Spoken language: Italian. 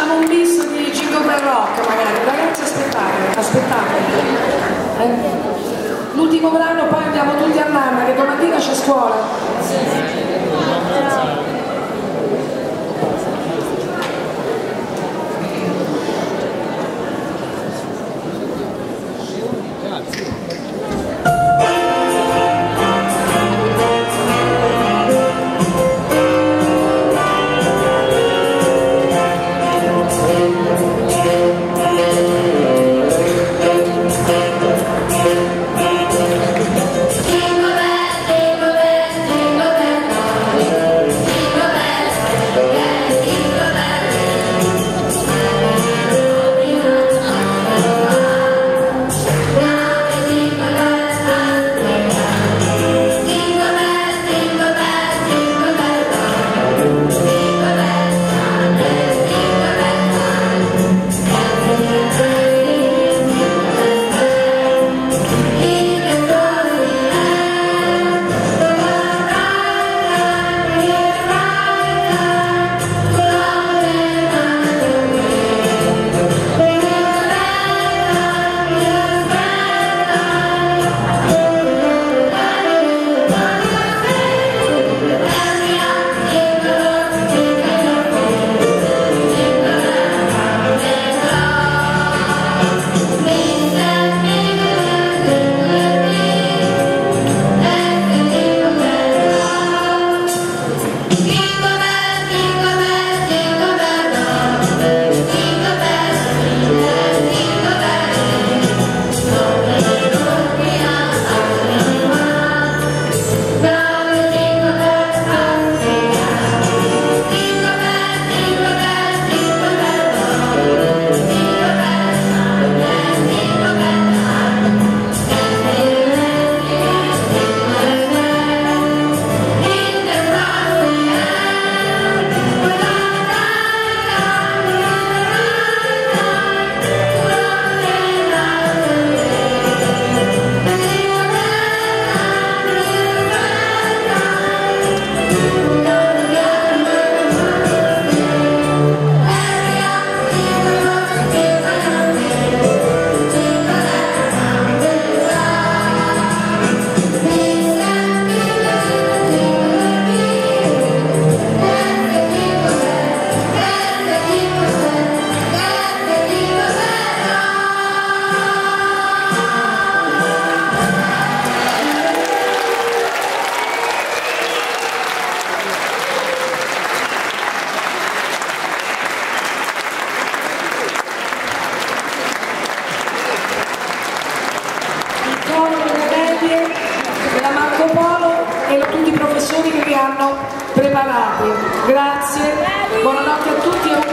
Facciamo un bis di Jingle Bell Rock magari, ragazzi, aspettate. L'ultimo brano, poi andiamo tutti a nanna che domattina c'è scuola. Della Marco Polo e tutti i professori che li hanno preparati. Grazie, buonanotte a tutti.